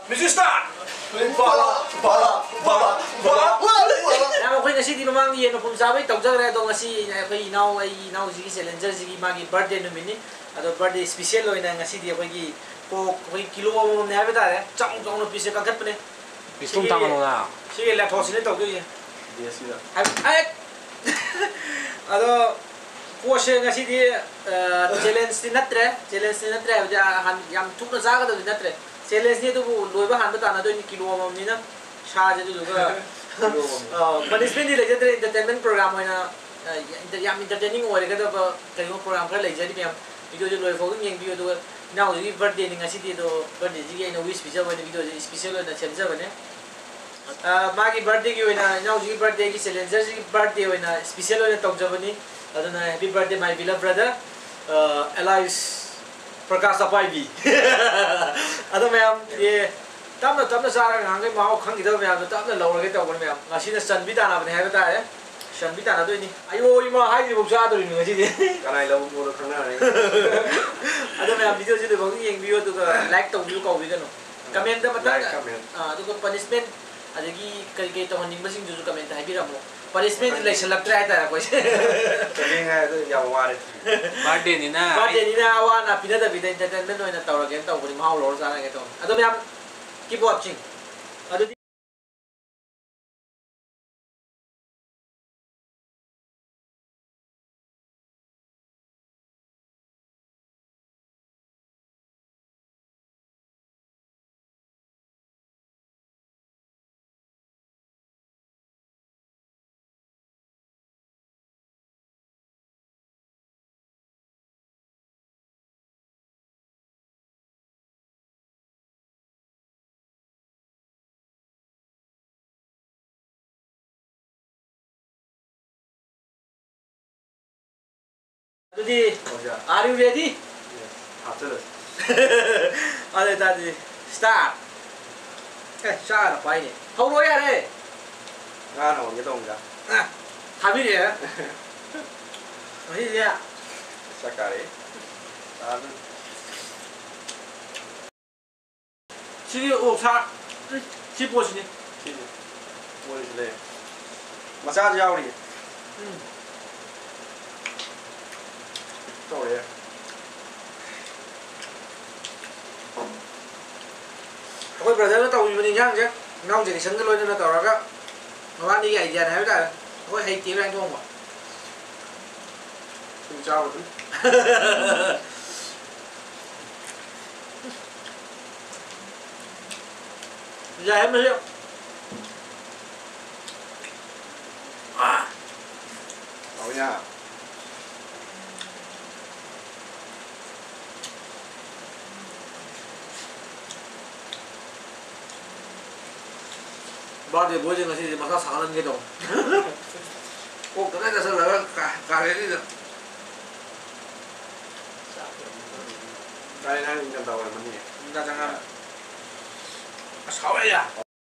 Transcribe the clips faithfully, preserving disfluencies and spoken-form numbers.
Music start! Bala, bala, bala, bala, bala. Now when I see the Mamang and Punsabi, Tokza, I don't see now I now see Challenger Ziggy Maggie birthday no minute, other birthday special in a city of Wagi for kilo of Navida, Chang on a piece of company. Piston Tamano now. She left us in it, okay? Yes, you I other portion a city challenge in Natre, challenge in Natre, Yam took the Zaga of the Natre. Challenge need to do a hundred and twenty kilo of Nina, charge to do. But it's been the legendary entertainment program when the Yam entertaining or a kind of a program for legendary because you know, following you do now the birthday in a city to birthday again, we special when the video is special in the Challenger. Maggie birthday you in a now the birthday is Challenger birthday when a special in the Top Germany. I don't know, happy birthday, my beloved brother, Elias. Prakash Apaibi. Other ma'am, yeah. Tamna Tamna Sara and Hungry Mao Kangi, the Tamna lower get over ma'am. Machine Sanbita and have a Shanbita doing it. I owe you more high of shadow in University. Can I love more canary? Other ma'am, because you're going view to the lack of you call Vigano. Comment the Mataka to the punishment. I think he can get on the missing to comment. I be a more. Punishment like a try that. Birthday ni na. Birthday ni na awan na pinada vida entertainment no na tawag yan tawag ni Mahal Lord sana ito. Ato ma'am, keep watching. Ato are you ready? Yes. After this. Alright, Daddy. Start. Okay, start. Fine. How do I get? Ah, no, you don't get. Ah, have you there? He's there. Sakari. See you, oh, sir. Keep watching it. What is there? Massage out here. Sorry. Ôi brother nó tàu mình nhá chứ, nông chỉ sân cái lối nó tàu ra nó ăn đi cái gì này đấy, ôi hay kiếm anh không ạ? Không sao rồi. Giờ em mới hiểu. À, Đâu nha. bao giờ bố giờ nó thì mà sao sáng lên cái đồng. Ô cái này là sao là cả cả cái gì vậy? Cái này mình cầm đầu là mình nhỉ. Ra chẳng hạn. Sáu vậy à?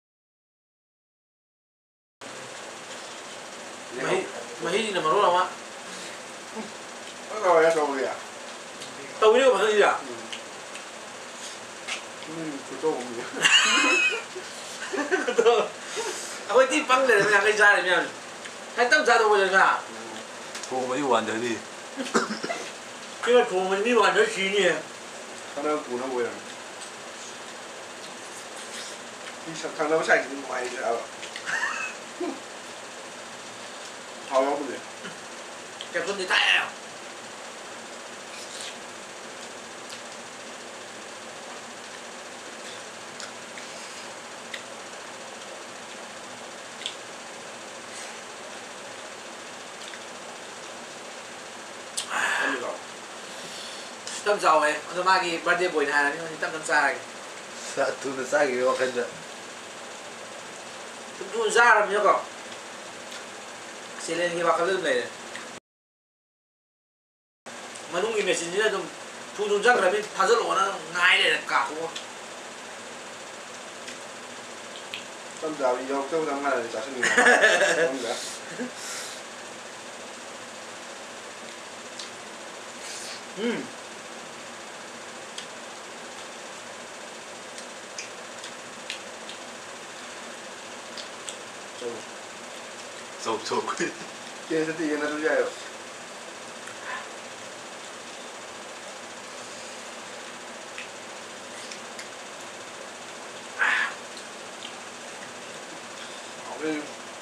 Mấy mấy gì mà nó làm á? Có rồi á rồi à? Tao biết mà gì à? Ừ, tôi tôi không biết. Ako hindi pang lang nga kay Jared yan. Kahit ang Jared mo lang nga. Kung may iwan dyan eh. Kaya kung may iwan na siya niya. Ano ang kuna mo yan? Thằng đó xài cái ngoài gì đâu. Hào lắm rồi. Kaya kung di tayo. Tâm giàu ấy, tôi mang cái birthday buổi này là những tâm tâm sai. Sa tu na sa cái wakad na. Tâm tu ra làm như có. Sẽ lên cái wakad lên này. Mà đúng cái message nàytum tu tu ra cái bên puzzle nó nó ngay này là cả không. Tâm giàu đi vô châu thằng này là trả sinh nhật. Không được. 음. 走走贵。 Tiene sentido, no tuya yo. Okay.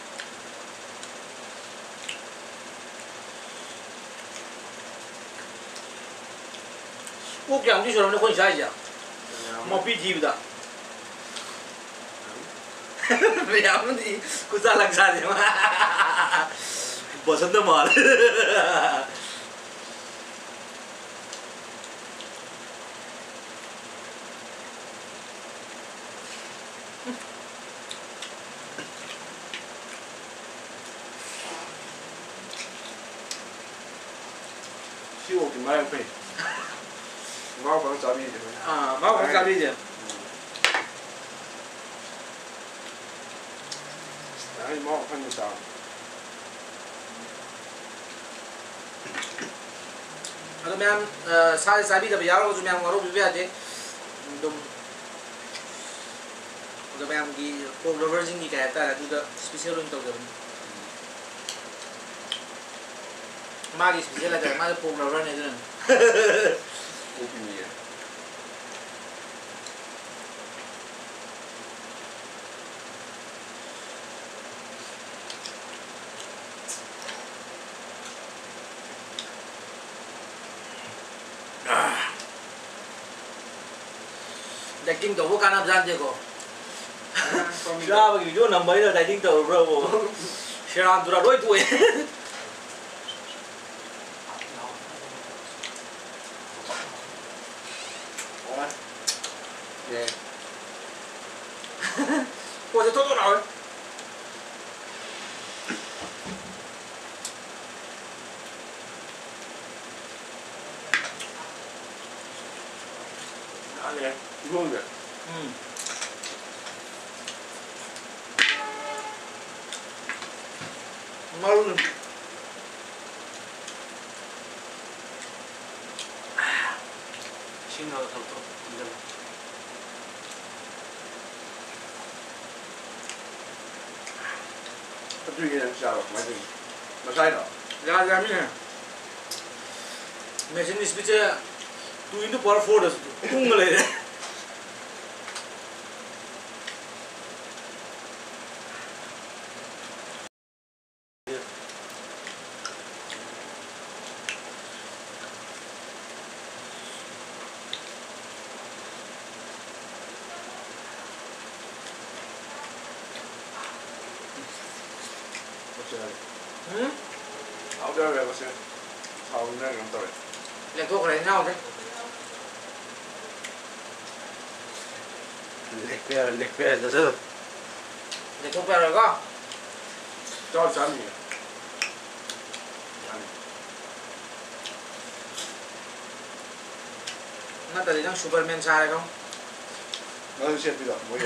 꼭 양주처럼 혼샤이야 뭐 비디브다. 왜냐면 이 구살랑 사지마. 버선도 말. Siêu thì mai phải. Mau còn sao đi rồi. 아, 마고 감사합니다. Đấy, mau phân sao. 아도 면 사 사비다 비야로 좀 양 와로 비벼야 돼. 좀 아도 면기 꼭 러버징이 가야다. 두다 스페셜로 인터 좀. 마기 스페셜하다. 마기 꼭 러버네들은. Opinion. Dating tàu có nam gian chưa cô? Ra mà kiểu nằm mấy là dating tàu rồi bộ. Sẽ làm tụi đôi tuổi. Yeah. Cô sẽ tốt tốt rồi. Anh luôn vậy. Ừ. Ngon luôn. 신나서 또 근데 Tập trung làm sao mà đừng mà sai đó. Ra ra mình. Mẹ xin speech tu into power four tung lên. Ừ? Áo đeo về có sự. Sau nữa làm tội. Là thuốc này nhau thế. 렉배야 렉배야 저 저. Là thuốc về rồi có. Cho chán gì? Nó tại vì đang Superman sai không? Nó sẽ bị đọc mỗi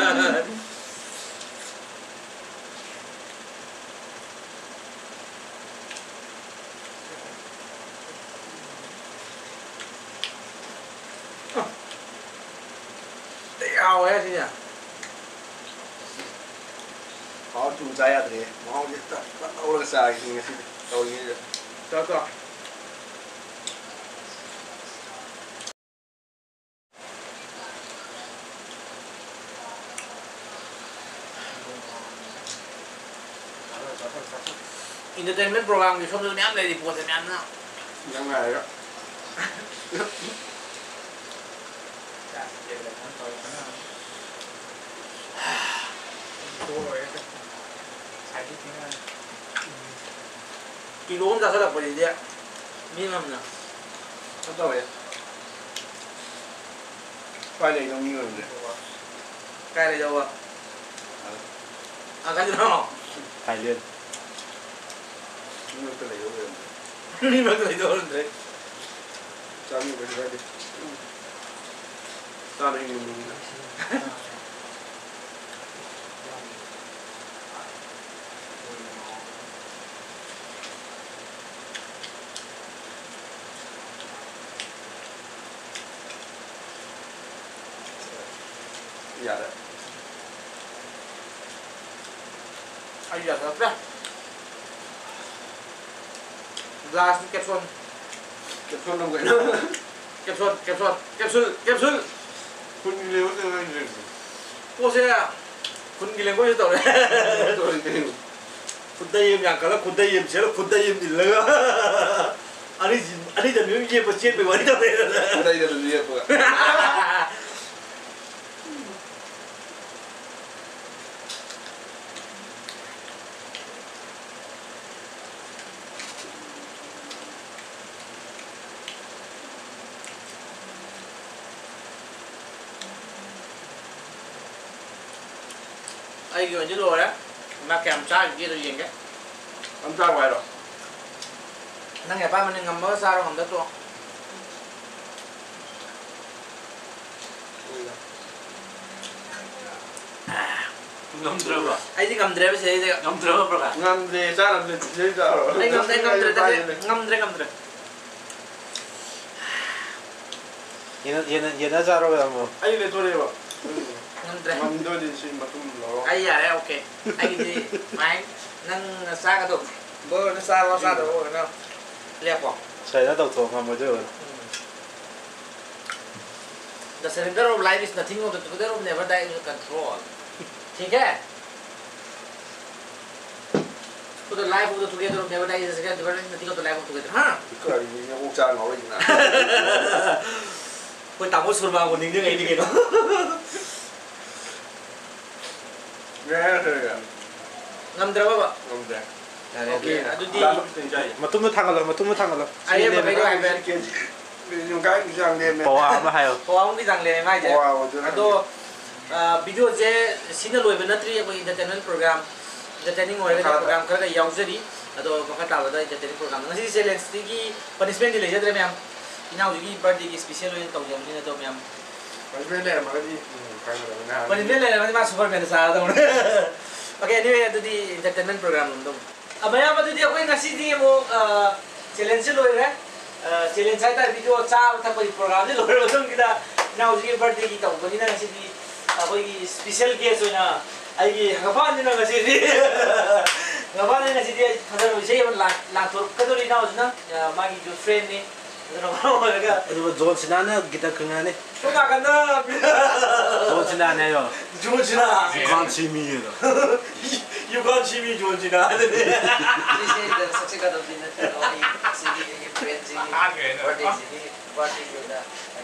Đéo ấy chứ nhỉ? Họ chủ giải à thế, mà họ biết tất tất đâu là sai thì người ta đâu như vậy. Cho cho. Entertainment program thì không được nhắm đây thì buồn sẽ nhắm nào. Nhắm ngày đó. Kỳ lố ra sao đập vào gì vậy? Miên làm nào? Không đâu vậy? Quay đây trong như rồi. Cái này đâu ạ? À cái gì đó? Thái Liên. Nhưng mà cái này đâu rồi? Nhưng mà cái này đâu rồi? Sao như vậy thì đi? Sao đây mình mình dạ đấy. Ay ya sarap na. Glass ni capsule. Capsule nằm vậy đó. Capsule, capsule, capsule, capsule. Kun liều thế này rồi. Cô sẽ kun giling ko ito. Tôi thì Kudayim yang kala kudayim siya kudayim ilaga. Ani ani dan yung ye pachet pe wani tape. đây là liều rồi. Ai gửi chứ rồi đấy. Mà kèm cha kia rồi gì cái. Ăn ra ngoài rồi. Nang ya pa man ngam mo sa ro ngam da to. Ngâm trâu à? Ai di ngam dre be se de. Ngâm trâu bro à? Ngâm thì ra làm gì ra rồi. Ai ngam dre ngam dre da ngam dre ngam dre. 얘는 얘는 얘는 자로 뭐. Anh lên tôi đây bảo. Ngam dre. Ngâm tôi thì xin mà tôi nó. Ai ya đấy ok. Ai di mai nang sa ka to. Bo na sa ro sa do no. Le po. 저희가 더 좋은 거죠. The surrender of life is nothing of the together of never die in control. ठीक है? So the life of the together of never die is nothing of the life of together. हाँ? Cái này mình cũng cha ngồi gì nè. Tôi tạm có sườn vào một những cái gì đó. Nghe thôi à. Ngâm 들어봐 봐. Ngâm ra. Okay, aduh di. 맞으면 탕을로, 맞으면 탕을로. Ai mà cái cái về. Dùng cái sang đêm này. 보아 뭐 하요. Có cái rằng lên mai chứ. Wow, tôi nói. Aduh, video je sini loy benatri aku entertainment program, entertaining orang program kerja yang jadi. Aduh, maka tahu ada entertaining program. Nasi challenge ni punishment ni lejar deh, Inau juga birthday ki special yang tahu jam ni tu mem. Punishment này mà cái gì? Punishment lah, macam Superman sah tu. Okay, anyway, itu di entertainment program tu. Abang yang tu dia aku nasi dia mau challenge loy kan? Challenge saya tu video cah tak boleh program ni loy tu kita. Inau juga birthday kita, bagi nasi di aku special guest na. Aigi ngapain ni nasi di? Ngapain ni nasi dia? Kadang saya pun lang lang tu kadang ni inau na, magi jo friend ni. 그리고 좋은 지나는 기타 그만해. 또 나간다. 좋은 지나네요. 좋은 지나. 관심이에요. 유관심이 좋은 지나. This is the success of the nature of the city, the friends, the birthdays, the party, the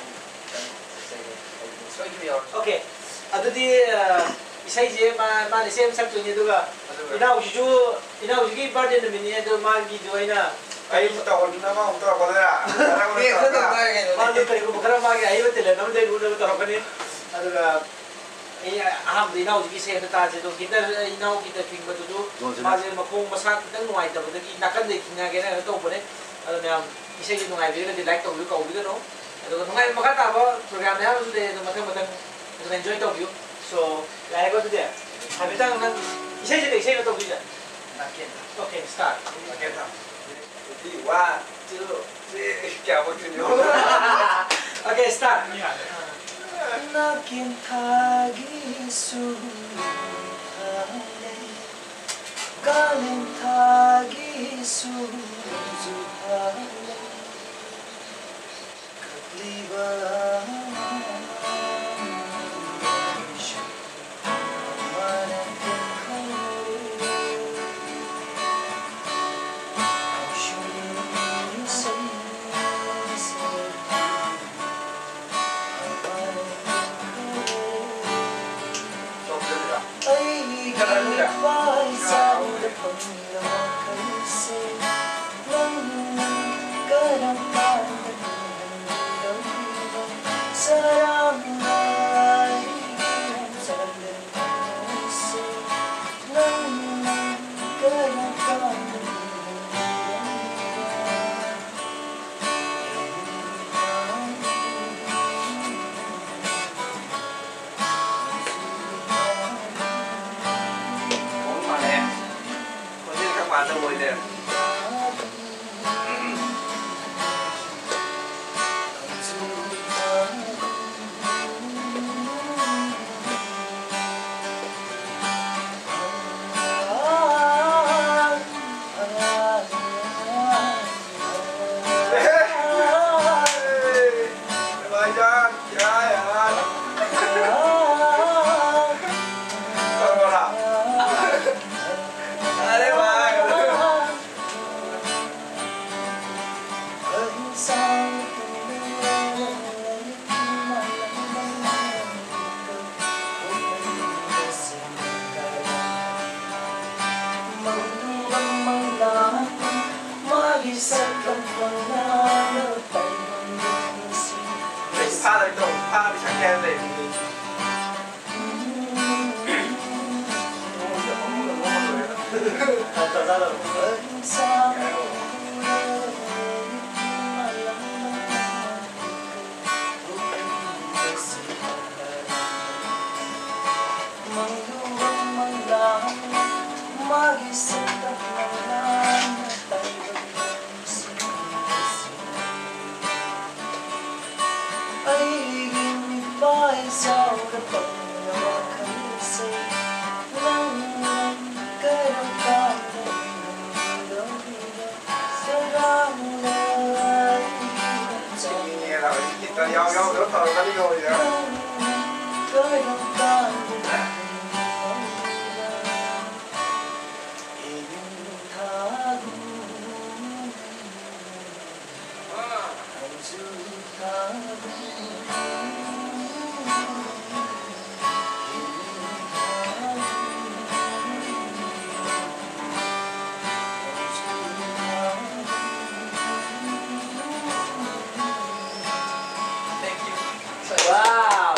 so give me your. Okay. 아두디 이사이제 마 마네 셈 삭존이도가 이나 우주 이나 우주기 birthday 미니에도 마기 조이나 Ay, mo tawag na mo, mo tawag na. Hindi, ito na tayo ngayon. Mano tayo kung karang magi ayo tele nam dai gulo to kani aduga eh aham ina uji se ta je to kita ina kita king ba tu ma je ma kong masa kita nuai ta ba ki nakan de kinga ge na to bone adu me ise ji nuai bi de like to bi ko bi no adu nuai ma ka ta ba program ya de no matang matang enjoy to bi so lai ko tu de habitang nan ise ji de ise to bi ja okay start Okay, ta. One, two, three, chào mọi người. Okay, start. Nakin tagi suhale, galing tagi suhale, kagliban. Ah 캔 레이. Yo, yo, yo, tao tao đi rồi đó. Wow.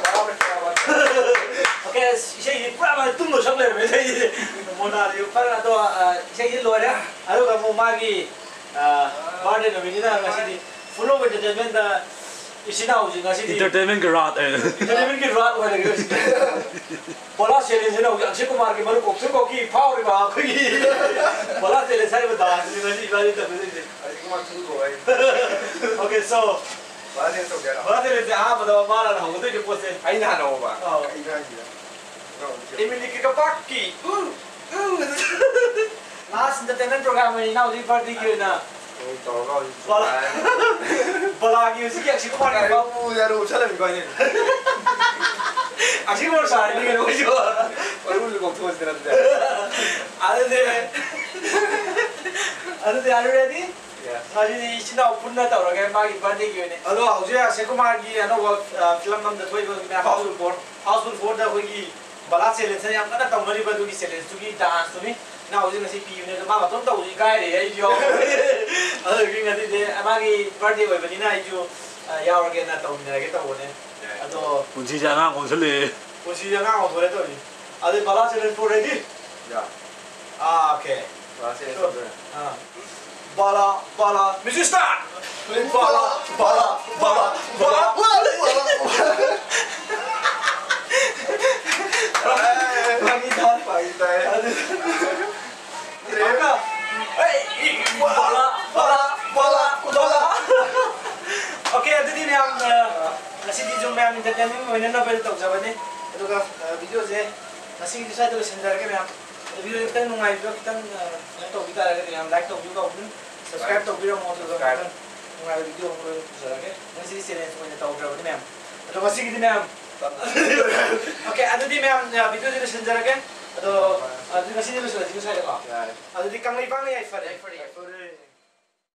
Okay, 이제 프라마 tumno shopler me 이제 모나리 파라 또 이제 로래 아루가 뭐 마기 바데 노미나 가시디 full of entertainment 이시나 오지 가시디 entertainment garage entertainment की रात वाले बोला challenge ना अक्षय कुमार के मनु कोक्सर को की power बा कोई बोला चैलेंज सारे बता नहीं वाली तब अक्षय कुमार शुरू हो गए. Okay, so Bala चैलेंज हो गया. बोला चैलेंज आ बताओ मारा ना हो तो जो पोसे आई ना ना होगा. Oh. आई ना ही. Emily Kikapaki. Ooh, ooh. Last entertainment program में ना उसी पार्टी की ना. तो तो का. Bala. Bala की उसी की अक्षय कुमार का. वो यार वो चला भी कोई नहीं. अक्षय कुमार सारे नहीं करो जो. और वो लोग तो इस तरह से. आधे दे. आधे दे आलू ready. Yeah. Ngaji ichina opunna tawrage magi birthday gi ne ado hauje Akshay Kumar gi ano film nam da thoi ba me houseful four houseful four da hogi bala challenge yam kana tawmari ba du gi challenge tu gi dance tu ni na hauje ngasi pi ne ma ma tom taw ji kai re ai jo ado gi ngati de amagi birthday oi bani na ai jo yaurage na taw ni rage taw ne ado punchi jana konsul punchi jana ko thore to ni ado bala challenge for ready Yeah. ah okay Bala challenge हो गया. ah Bala, bala, music start! Bala, bala, bala, bala, Lagi dah, lagi dah. Terima. Hey, bala, bala, bala, bala. Okay, jadi ni am nasi di jom am entertainment mana nak beri tahu siapa ni? Itu kan video je. Nasi di saya tu sendiri ke am. Video kita nungai juga kita tahu kita lagi ni am like tahu juga pun. Subscribe to video mo to subscribe. Nungai video mo tu lagi. Nasi di sini semua tahu berapa ni am. Atau masih gitu ni am. Okay, ada di am video je sendiri ke. Atau ada nasi di luar juga saya lepas. Ada di kang lipang ni, I fare.